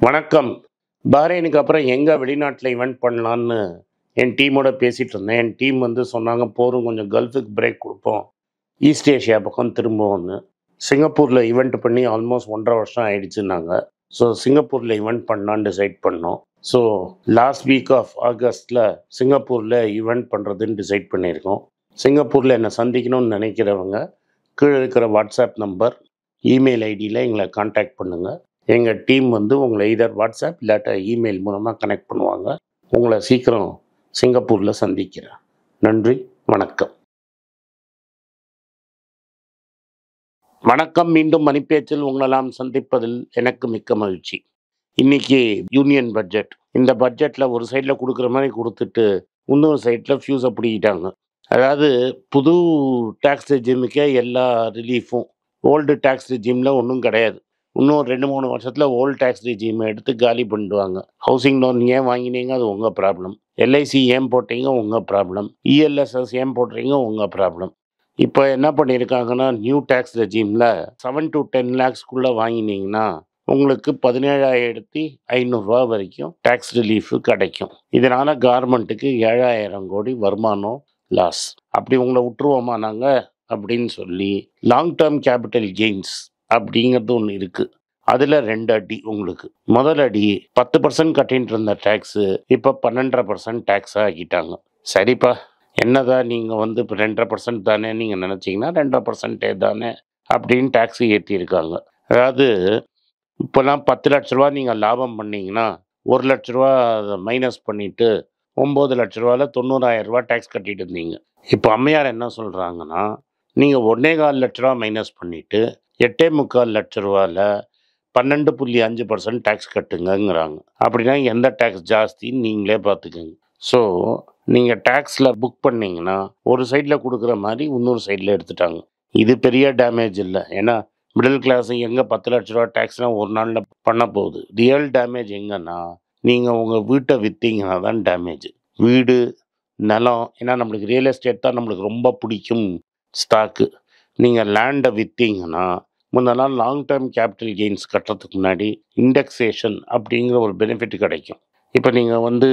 வணக்கம். பஹ்ரைனுக்கு அப்புறம் எங்க வெளிநாட்டுல ஈவென்ட் பண்ணலான்னு என் டீமோட பேசிட்டு இருந்தேன். என் டீம் வந்து சொன்னாங்க, போதும் கொஞ்சம் கல்ஃபுக்கு பிரேக் குடுப்போம். ஈஸ்ட் ஏஷியா பக்கம் திரும்புவோம்ன்னு. சிங்கப்பூர்ல ஈவென்ட் பண்ணி ஆல்மோஸ்ட் 1 1/2 வருஷம் ஆயிடுச்சுன்னாங்க. ஸோ சிங்கப்பூர்ல ஈவென்ட் பண்ணலான்னு டிசைட் பண்ணோம். ஸோ லாஸ்ட் வீக் ஆஃப் ஆகஸ்ட்ல சிங்கப்பூர்ல ஈவென்ட் பண்றதுன்னு டிசைட் பண்ணியிருக்கோம். சிங்கப்பூர்ல என்னை சந்திக்கணும்னு நினைக்கிறவங்க, கீழ இருக்கிற வாட்ஸ்அப் நம்பர், இமெயில் ஐடியில எங்கள கான்டாக்ட் பண்ணுங்க. எங்க டீம் வந்து உங்கள எய்தர் வாட்ஸ்அப் இல்லாட்டா இமெயில் மூலமா கனெக்ட் பண்ணுவாங்க. உங்கள சீக்கிரம் சிங்கப்பூர்ல சந்திக்கிறேன். நன்றி, வணக்கம். வணக்கம். மீண்டும் மணிப்பேச்சில் உங்களெல்லாம் சந்திப்பதில் எனக்கு மிக்க மகிழ்ச்சி. இன்னைக்கு யூனியன் பட்ஜெட். இந்த பட்ஜெட்ல ஒரு சைடுல குடுக்குற மாரி குடுத்துட்டு, இன்னொரு சைடுல ஃபியூஸ புடுங்கிட்டாங்க. அதாவது புது டாக்ஸ் ரெஜிமுக்கே எல்லா ரிலீஃபும். ஓல்டு டாக்ஸ் ரெஜிம்ல ஒண்ணும் கிடையாது. இன்னும் 2, 3 வருஷத்துல ஓல்டு டாக்ஸ் ரெஜிம எடுத்து காலி பண்ணிடுவாங்க. ஹவுசிங் லோன் ஏன் வாங்கினீங்க? அது உங்க ப்ராப்ளம். எல்ஐசி ஏன் போட்டீங்க? உங்க ப்ராப்ளம். இஎல்எஸ்எஸ் ஏன் போடுறீங்க? உங்க ப்ராப்ளம். இப்ப என்ன பண்ணியிருக்காங்கன்னா, நியூ டாக்ஸ் ரெஜிம்ல 7 to 10 லேக்ஸ்க்குள்ள வாங்கினீங்கன்னா, உங்களுக்கு ரூ. 17,500 வரைக்கும் டாக்ஸ் ரிலீஃப் கிடைக்கும். இதனால கவர்மெண்ட்டுக்கு 7,000 கோடி வருமானம் லாஸ். அப்படி உங்கள விட்டுருவோமா நாங்க? அப்படின்னு சொல்லி லாங் டேர்ம் கேபிட்டல் கெயின்ஸ் அப்படிங்கிறது ஒண்ணு இருக்கு. அதுல 2 அடி உங்களுக்கு. முதல் அடி 10% கட்டிட்டு இருந்த டாக்ஸ் இப்ப 12.5% டாக்ஸா ஆக்கிட்டாங்க. சரிப்பா, என்னதான் நீங்க வந்து இப்ப 2.5% தானே நீங்க நினைச்சீங்கன்னா 2.5% தானே அப்படின்னு டாக்ஸ் ஏத்தியிருக்காங்க. அதாவது இப்போலாம் ரூ. 10,00,000 நீங்க லாபம் பண்ணீங்கன்னா, ரூ. 1,00,000 மைனஸ் பண்ணிட்டு ரூ. 9,00,000ல ரூ. 90,000 டாக்ஸ் கட்டிட்டு இருந்தீங்க. இப்போ அம்மையார் என்ன சொல்றாங்கன்னா, நீங்க ரூ. 1,25,00,000 மைனஸ் பண்ணிட்டு ரூ. 8,25,00,000ல 12.5% டாக்ஸ் கட்டுங்கங்கிறாங்க. அப்படின்னா எந்த டாக்ஸ் ஜாஸ்தின்னு நீங்களே பார்த்துக்கங்க. ஸோ நீங்க டாக்ஸ்ல புக் பண்ணீங்கன்னா, ஒரு சைடுல குடுக்குற மாரி இன்னொரு சைடுல எடுத்துட்டாங்க. இது பெரிய டேமேஜ் இல்ல. ஏன்னா மிடில் கிளாஸ் எங்க ரூ. 10,00,000 டாக்ஸ்லாம் ஒரு நாள்ல பண்ண போகுது. ரியல் டேமேஜ் எங்கன்னா, நீங்க உங்க வீட்ட வித்தீங்கன்னா தான் டேமேஜ். வீடு, நிலம், ஏன்னா நம்மளுக்கு ரியல் எஸ்டேட் தான் நம்மளுக்கு ரொம்ப பிடிக்கும் ஸ்டாக்கு. நீங்க லேண்ட வித்தீங்கன்னா, முன்னெல்லாம் லாங் டேர்ம் கேபிட்டல் கெயின்ஸ் கட்டுறதுக்கு முன்னாடி இண்டெக்ஸேஷன் அப்படிங்கிற ஒரு பெனிஃபிட் கிடைக்கும். இப்ப நீங்க வந்து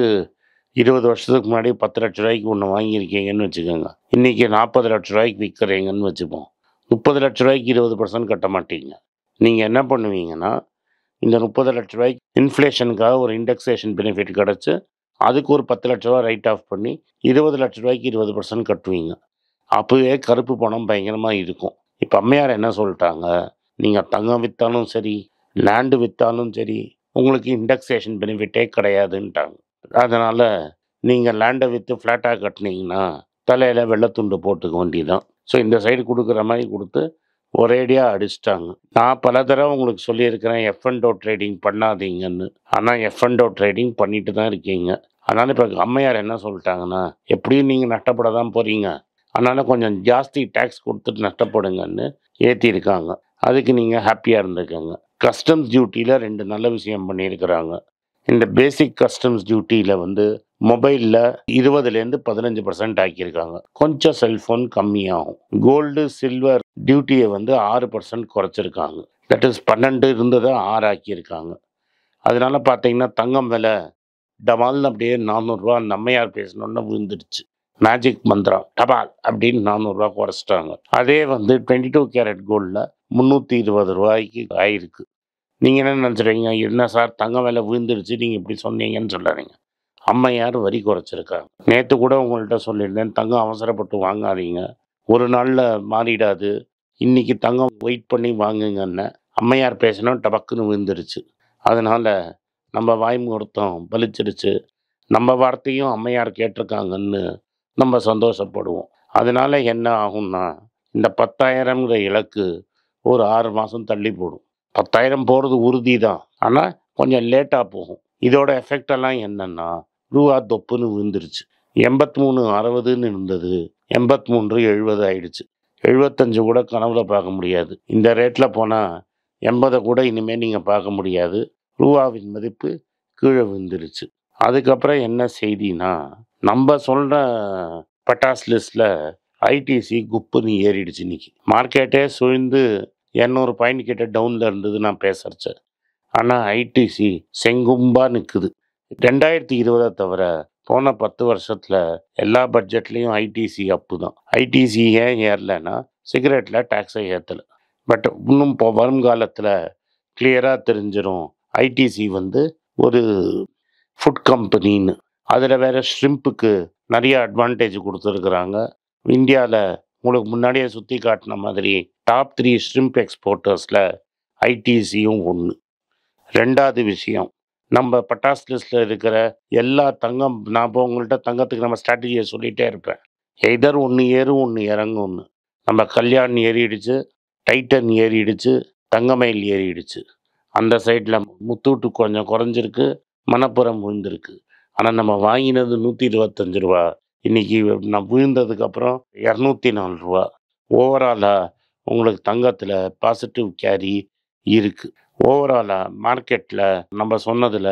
20 வருஷத்துக்கு முன்னாடி ரூ. 10,00,000 ஒண்ணு வாங்கியிருக்கீங்கன்னு வச்சுக்கோங்க. இன்னைக்கு ரூ. 40,00,000 விற்கிறீங்கன்னு வச்சுப்போம். ரூ. 30,00,000 20% கட்ட மாட்டீங்க. நீங்க என்ன பண்ணுவீங்கன்னா, இந்த ரூ. 30,00,000 இன்ஃப்ளேஷனுக்காக ஒரு இண்டெக்ஸேஷன் பெனிஃபிட் கிடைச்சு, அதுக்கு ஒரு ரூ. 10,00,000 ரைட் ஆஃப் பண்ணி ரூ. 20,00,000 20% கட்டுவீங்க. அப்பவே கருப்பு பணம் பயங்கரமா இருக்கும். இப்ப அம்மையார் என்ன சொல்லிட்டாங்க, நீங்க தங்கம் வித்தாலும் சரி, லேண்ட் வித்தாலும் சரி, உங்களுக்கு இண்டெக்ஸேஷன் பெனிஃபிட்டே கிடையாதுன்ட்டாங்க. அதனால நீங்க லேண்ட வித்து ஃப்ளாட்டா கட்டுனீங்கன்னா, தலையில வெள்ளை துண்டு போட்டுக்க வேண்டியதுதான். ஸோ இந்த சைடு குடுக்குற மாரி குடுத்து ஒரேடியா அடிச்சுட்டாங்க. நான் பல தடவ உங்களுக்கு சொல்லியிருக்கிறேன், எஃப் அண்ட் ஓ ட்ரேடிங் பண்ணாதீங்கன்னு. ஆனா எஃப் அண்ட் ஓ ட்ரேடிங் பண்ணிட்டு தான் இருக்கீங்க. அதனால இப்ப அம்மையார் என்ன சொல்லிட்டாங்கன்னா, எப்படியும் நீங்க நஷ்டப்பட தான் போறீங்க. அதனால கொஞ்சம் ஜாஸ்தி டாக்ஸ் குடுத்துட்டு நஷ்டப்படுங்கன்னு ஏத்தியிருக்காங்க. அதுக்கு நீங்க ஹாப்பியா இருந்துக்கங்க. கஸ்டம்ஸ் டியூட்டில 2 நல்ல விஷயம் பண்ணியிருக்கிறாங்க. இந்த பேசிக் கஸ்டம்ஸ் டியூட்டில வந்து மொபைல்ல 20லேருந்து 15% ஆக்கியிருக்காங்க. கொஞ்சம் செல்போன் கம்மியாகும். கோல்டு, சில்வர் டியூட்டிய வந்து 6% குறைச்சிருக்காங்க. தட் இஸ் 12 இருந்தத 6 ஆக்கியிருக்காங்க. அதனால பார்த்தீங்கன்னா, தங்கம் விலை டமால்னு அப்படியே ரூ. 400 அந்த அம்மையார் பேசினோன்னே விழுந்துடுச்சு. மேஜிக் மந்த்ரா டபால் அப்படின்னு ரூ. 400 குறைச்சிட்டாங்க. அதே வந்து 22 கேரட் கோல்ட்ல ரூ. 320 ஆயிருக்கு. நீங்க என்ன நினைச்சுறீங்க? என்ன சார் தங்கம் விலை விழுந்துடுச்சு, நீங்க இப்படி சொன்னீங்கன்னு சொல்லாதீங்க. அம்மையார் வரி குறைச்சிருக்காங்க. நேத்து கூட உங்கள்ட்ட சொல்லியிருந்தேன், தங்கம் அவசரப்பட்டு வாங்காதீங்க. ஒரு நாள்ல மாறிடாது. இன்னைக்கு தங்கம் வெயிட் பண்ணி வாங்குங்கன்னேன். அம்மையார் பேசினோம் டபக்குன்னு விழுந்துருச்சு. அதனால நம்ம வாய் முகூர்த்தம் பலிச்சிருச்சு. நம்ம வார்த்தையும் அம்மையார் கேட்டிருக்காங்கன்னு நம்ம சந்தோஷப்படுவோம். அதனால என்ன ஆகும்னா, இந்த 10,000ங்கிற இலக்கு ஒரு 6 மாசம் தள்ளி போடும். 10,000 போறது உறுதி தான். ஆனா கொஞ்சம் லேட்டா போகும். இதோட எஃபெக்ட் எல்லாம் என்னன்னா, ரூவா தொப்புன்னு விழுந்துருச்சு. 83.60ன்னு இருந்தது. 83.70 ஆயிடுச்சு. 75 கூட கனவுல பார்க்க முடியாது. இந்த ரேட்ல போனா 80 கூட இனிமே நீங்க பார்க்க முடியாது. ரூவாவின் மதிப்பு கீழ விழுந்துருச்சு. அதுக்கப்புறம் என்ன செய்தின்னா, நம்ம சொல்ற பட்டாஸ் லிஸ்ட்ல ஐடிசி குப்புன்னு ஏறிடுச்சு இன்னைக்கு. மார்க்கெட்டே சுழ்ந்து 200 பாயிண்ட் கிட்ட டவுன்ல இருந்தது நான் பேசுறச்ச. ஆனால் ஐடிசி செங்கும்பா நிற்குது. 2020 தவிர போன 10 வருஷத்தில் எல்லா பட்ஜெட்லேயும் ஐடிசி அப்பு தான். ஐடிசி ஏன் ஏறலைன்னா சிகரெட்டில் டேக்ஸை ஏற்றலை. பட் இன்னும் இப்போ வருங்காலத்தில் கிளியராக தெரிஞ்சிடும் ஐடிசி வந்து ஒரு ஃபுட் கம்பெனின்னு. அதில் வேற ஷ்ரிம்புக்கு நிறைய அட்வான்டேஜ் கொடுத்துருக்குறாங்க. இந்தியாவில் உங்களுக்கு முன்னாடியே சுற்றி காட்டின மாதிரி டாப் 3 ஷ்ரிம்ப் எக்ஸ்போர்ட்டர்ஸில் ஐடிசியும் ஒன்று. ரெண்டாவது விஷயம், நம்ம பட்டாஸ் லிஸ்ட்டில் இருக்கிற எல்லா தங்கம், நான் இப்போ உங்கள்கிட்ட தங்கத்துக்கு நம்ம ஸ்ட்ராட்டஜியை சொல்லிகிட்டே இருப்பேன். எதர் ஒன்று ஏறும் ஒன்று இறங்கும்னு. நம்ம கல்யாண் ஏறிடுச்சு, டைட்டன் ஏறிடுச்சு, தங்கமயில் ஏறிடுச்சு. அந்த சைடில் முத்தூட்டு கொஞ்சம் குறைஞ்சிருக்கு, மணப்புறம் விழுந்திருக்கு. ஆனால் நம்ம வாங்கினது 125 ரூபா. இன்றைக்கி நான் விழுந்ததுக்கப்புறம் 204 ரூபா. ஓவராலாக உங்களுக்கு தங்கத்தில் பாசிட்டிவ் கேரி இருக்குது. ஓவராலாக மார்க்கெட்டில் நம்ம சொன்னதில்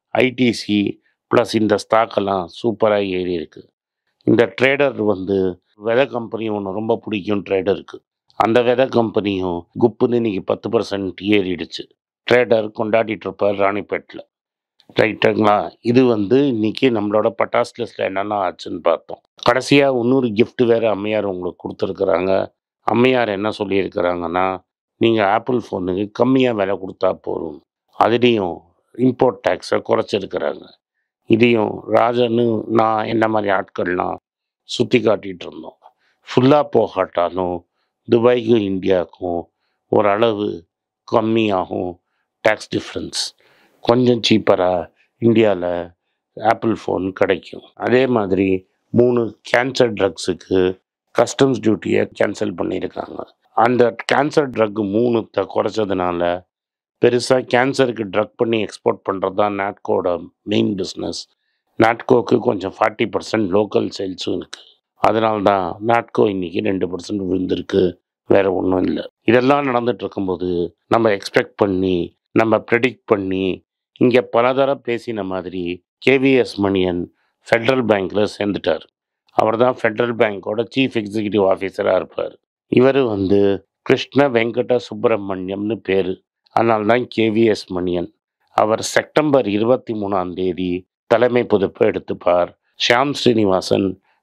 ஐடிசி ப்ளஸ் இந்த ஸ்டாக்கெல்லாம் சூப்பராக ஏறி இருக்குது. இந்த ட்ரேடர் வந்து விதை கம்பெனி ஒன்று ரொம்ப பிடிக்கும் ட்ரேடருக்கு. அந்த விதை கம்பெனியும் குப்புன்னு இன்றைக்கி 10% ஏறிடுச்சு. ட்ரேடர் கொண்டாடிட்டு இருப்பார் ராணிப்பேட்டில். ரைட்டுங்களா? இது வந்து இன்றைக்கி நம்மளோட பட்டாஸ் லிஸ்ட்டில் என்னென்ன ஆச்சுன்னு பார்த்தோம். கடைசியாக இன்னொரு கிஃப்ட் வேறு அம்மையார் உங்களுக்கு கொடுத்துருக்குறாங்க. அம்மையார் என்ன சொல்லியிருக்கிறாங்கன்னா, நீங்கள் ஆப்பிள் ஃபோனுக்கு கம்மியாக விலை கொடுத்தா போதும். அதுலேயும் இம்போர்ட் டேக்ஸை குறைச்சிருக்கிறாங்க. இதையும் ராஜன்னு நான் என்ன மாதிரி ஆட்கள்லாம் சுற்றி காட்டிகிட்டு இருந்தோம். ஃபுல்லாக போகாட்டாலும் துபாய்க்கும் இந்தியாவுக்கும் ஓரளவு கம்மியாகும் டேக்ஸ் டிஃப்ரென்ஸ். கொஞ்சம் சீப்பராக இந்தியாவில் ஆப்பிள் ஃபோன் கிடைக்கும். அதே மாதிரி 3 கேன்சர் ட்ரக்ஸுக்கு கஸ்டம்ஸ் டியூட்டியை கேன்சல் பண்ணியிருக்காங்க. அந்த கேன்சர் ட்ரக் 3 குறைச்சதுனால பெருசாக கேன்சருக்கு ட்ரக் பண்ணி எக்ஸ்போர்ட் பண்ணுறது தான் நாட்கோட மெயின் பிஸ்னஸ். நாட்கோக்கு கொஞ்சம் 40% லோக்கல் சேல்ஸும் இருக்குது. அதனால தான் நாட்கோ இன்றைக்கி 2% விழுந்திருக்கு, வேறு ஒன்றும் இல்லை. இதெல்லாம் நடந்துட்டு இருக்கும்போது நம்ம எக்ஸ்பெக்ட் பண்ணி நம்ம ப்ரெடிக்ட் பண்ணி இங்கே பலதரம் பேசின மாதிரி கேவிஎஸ் மணியன் ஃபெட்ரல் பேங்க்கில் சேர்ந்துட்டார். அவர் தான் ஃபெட்ரல் பேங்க்கோட சீஃப் எக்ஸிக்யூட்டிவ் ஆஃபீஸராக இருப்பார். இவர் வந்து கிருஷ்ண வெங்கட சுப்பிரமணியம்னு பேர். அதனால தான் கேவிஎஸ் மணியன். அவர் செப்டம்பர் 23 தலைமை பொறுப்பை எடுத்துப்பார். ஷியாம் ஸ்ரீனிவாசன்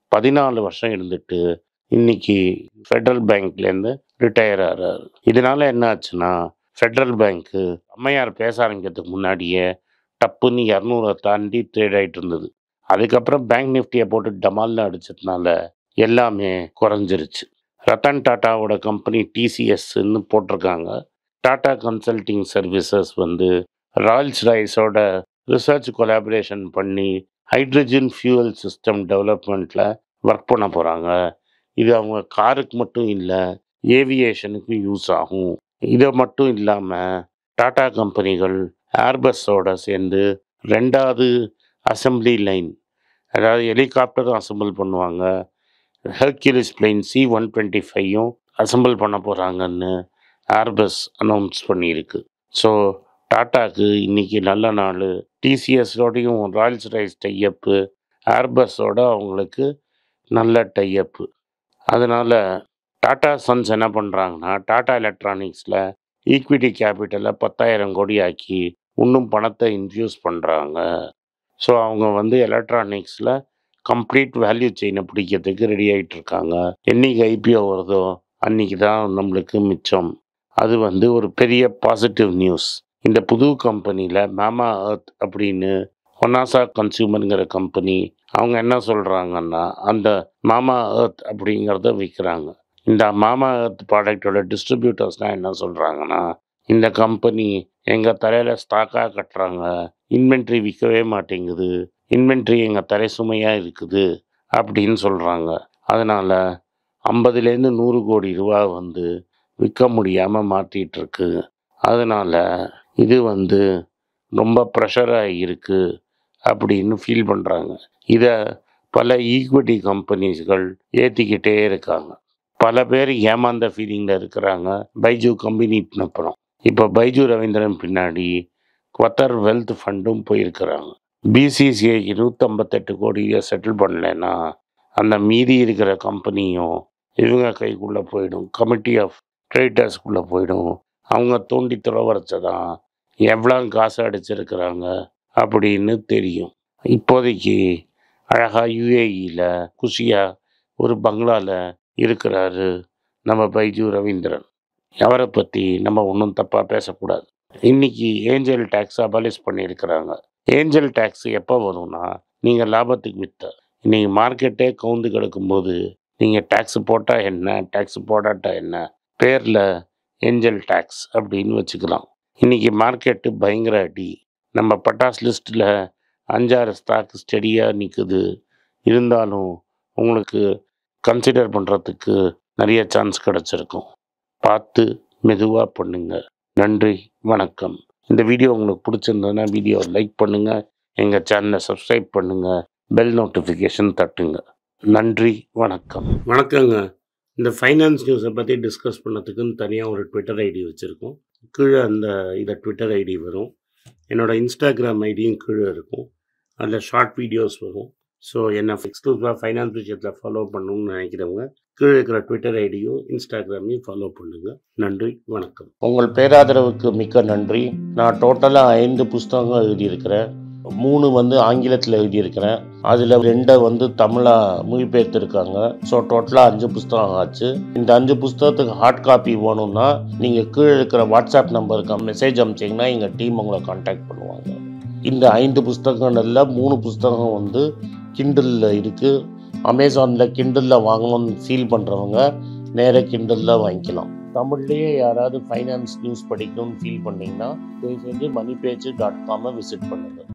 14 வருஷம் இருந்துட்டு இன்னைக்கு ஃபெட்ரல் பேங்க்லேருந்து ரிட்டையர் ஆகிறார். இதனால என்ன ஆச்சுன்னா, ஃபெட்ரல் பேங்க்கு அம்மையார் பேச ஆரம்பிக்கிறதுக்கு முன்னாடியே டப்புன்னு 200 தாண்டி ட்ரேட் ஆகிட்டு இருந்தது. அதுக்கப்புறம் பேங்க் நிஃப்டியை போட்டு டமால்னு அடிச்சதுனால எல்லாமே குறைஞ்சிருச்சு. ரத்தன் டாட்டாவோட கம்பெனி டிசிஎஸ்ன்னு போட்டிருக்காங்க. டாடா கன்சல்டிங் சர்வீசஸ் வந்து ராயல்ஸ் ராய்ஸோட ரிசர்ச் கொலாபரேஷன் பண்ணி ஹைட்ரஜன் ஃபியூவல் சிஸ்டம் டெவலப்மெண்ட்டில் ஒர்க் பண்ண போகிறாங்க. இது அவங்க காருக்கு மட்டும் இல்லை, ஏவியேஷனுக்கும் யூஸ் ஆகும். இதை மட்டும் இல்லாமல் டாடா கம்பெனிகள் ஏர்பஸோட சேர்ந்து 2வது அசம்பிளி லைன், அதாவது ஹெலிகாப்டரும் அசம்பிள் பண்ணுவாங்க, ஹெர்குலிஸ் பிளேன் C-125யும் அசம்பிள் பண்ண போகிறாங்கன்னு ஏர்பஸ் அனௌன்ஸ் பண்ணியிருக்கு. ஸோ டாட்டாக்கு இன்றைக்கி நல்ல நாள். டிசிஎஸோடையும் ராயல்ஸ் ராய்ஸ் டைஅப்பு, ஏர்பஸோட அவங்களுக்கு நல்ல டைஅப்பு. அதனால் டாடா சன்ஸ் என்ன பண்ணுறாங்கன்னா, டாடா எலக்ட்ரானிக்ஸில் ஈக்விட்டி கேபிட்டலை 10,000 கோடி ஆக்கி இன்னும் பணத்தை இன்ஃப்யூஸ் பண்ணுறாங்க. ஸோ அவங்க வந்து எலக்ட்ரானிக்ஸில் கம்ப்ளீட் வேல்யூ செயினை பிடிக்கிறதுக்கு ரெடி ஆகிட்டு இருக்காங்க. என்றைக்கு ஐபிஓ வருதோ அன்றைக்கி தான் நம்மளுக்கு மிச்சம். அது வந்து ஒரு பெரிய பாசிட்டிவ் நியூஸ். இந்த புது கம்பெனியில் மாமா எர்த் அப்படின்னு ஒனாசா கன்சியூமருங்கிற கம்பெனி அவங்க என்ன சொல்கிறாங்கன்னா, அந்த மாமா எர்த் அப்படிங்கிறத விற்கிறாங்க. இந்த மாமா எர்த் ப்ராடக்டோட டிஸ்ட்ரிபியூட்டர்ஸ்னால் என்ன சொல்கிறாங்கன்னா, இந்த கம்பெனி எங்கள் தலையில் ஸ்டாக்காக கட்டுறாங்க, இன்வென்ட்ரி விற்கவே மாட்டேங்குது, இன்வென்ட்ரி எங்கள் தலை சுமையாக இருக்குது அப்படின்னு சொல்கிறாங்க. அதனால் 50லேருந்து 100 கோடி ரூபா வந்து விற்க முடியாமல் மாற்றிட்டுருக்கு. அதனால் இது வந்து ரொம்ப ப்ரெஷராக இருக்குது அப்படின்னு ஃபீல் பண்ணுறாங்க. இதை பல ஈக்விட்டி கம்பெனிஸ்கள் ஏற்றிக்கிட்டே இருக்காங்க. பல பேர் ஏமாந்த ஃபீலிங்கில் இருக்கிறாங்க பைஜு கம்பெனின்னு. அப்புறம் இப்போ பைஜு ரவீந்திரன் பின்னாடி குவத்தர் வெல்த் ஃபண்டும் போயிருக்கிறாங்க. பிசிசிஐக்கு 158 கோடியை செட்டில் பண்ணலைன்னா அந்த மீதி இருக்கிற கம்பெனியும் இவங்க கைக்குள்ளே போயிடும், கமிட்டி ஆஃப் ட்ரேடர்ஸ்குள்ளே போயிடும். அவங்க தோண்டி துறவரைச்சதான் எவ்வளோ காசு அடிச்சிருக்கிறாங்க அப்படின்னு தெரியும். இப்போதைக்கு அழகாக யுஏஇயில் குஷியாக ஒரு பங்களாவில் இருக்கிறாரு நம்ம பைஜு ரவீந்திரன். அவரை பற்றி நம்ம ஒன்றும் தப்பாக பேசக்கூடாது. இன்றைக்கி ஏஞ்சல் டேக்ஸ் அபாலிஷ் பண்ணியிருக்கிறாங்க. ஏஞ்சல் டேக்ஸ் எப்போ வரும்னா, நீங்கள் லாபத்துக்கு விற்ற இன்றைக்கி மார்க்கெட்டே கவுந்து கிடக்கும்போது நீங்கள் டேக்ஸ் போட்டால் என்ன, டேக்ஸ் போடாட்டா என்ன, பேரில் ஏஞ்சல் டேக்ஸ் அப்படின்னு வச்சுக்கலாம். இன்றைக்கி மார்க்கெட்டு பயங்கர அடி. நம்ம பட்டாஸ் லிஸ்ட்டில் 5-6 ஸ்டாக் ஸ்டெடியாக நிற்குது. இருந்தாலும் உங்களுக்கு கன்சிடர் பண்ணுறதுக்கு நிறைய சான்ஸ் கிடச்சிருக்கும். பார்த்து மெதுவாக பண்ணுங்க. நன்றி, வணக்கம். இந்த வீடியோ உங்களுக்கு பிடிச்சிருந்ததுன்னா வீடியோவை லைக் பண்ணுங்கள், எங்கள் சேனலை சப்ஸ்கிரைப் பண்ணுங்கள், பெல் நோட்டிஃபிகேஷன் தட்டுங்க. நன்றி, வணக்கம். வணக்கங்க. இந்த ஃபைனான்ஸ் நியூஸை பற்றி டிஸ்கஸ் பண்ணதுக்குன்னு தனியாக ஒரு ட்விட்டர் ஐடி வச்சுருக்கோம். கீழே இதை ட்விட்டர் ஐடி வரும். என்னோடய இன்ஸ்டாகிராம் ஐடியும் கீழே இருக்கும். அதில் ஷார்ட் வீடியோஸ் வரும். ஸோ என்னை எக்ஸ்க்ளூசிவாக ஃபைனான்ஸ் விஷயத்தில் ஃபாலோ பண்ணணும்னு நினைக்கிறவங்க கீழே இருக்கிற ட்விட்டர் ஐடியும் இன்ஸ்டாகிராமையும் ஃபாலோ பண்ணுங்கள். நன்றி, வணக்கம். உங்கள் பேராதரவுக்கு மிக்க நன்றி. நான் டோட்டலாக 5 புஸ்தகங்கள் எழுதியிருக்கிறேன். 3 ஆங்கிலத்தில் எழுதியிருக்கிறேன். அதில் 2 தமிழாக மொழிபெயர்த்துருக்காங்க. ஸோ டோட்டலாக 5 புஸ்தகம் ஆச்சு. இந்த 5 புஸ்தகத்துக்கு ஹார்ட் காப்பி வேணும்னா நீங்கள் கீழே இருக்கிற வாட்ஸ்அப் நம்பருக்கு மெசேஜ் அனுப்பிச்சிங்கன்னா எங்கள் டீம் உங்களை கான்டாக்ட் பண்ணுவாங்க. இந்த 5 புஸ்தகங்களில் 3 புஸ்தகம் கிண்டலில் இருக்குது. அமேசானில் கிண்டலில் வாங்கணும்னு ஃபீல் பண்ணுறவங்க நேராக கிண்டலில் வாங்கிக்கலாம். தமிழ்லேயே யாராவது ஃபைனான்ஸ் நியூஸ் படிக்கணும்னு ஃபீல் பண்ணிங்கன்னா தயவுசெஞ்சு moneypage.com விசிட் பண்ணுங்கள்.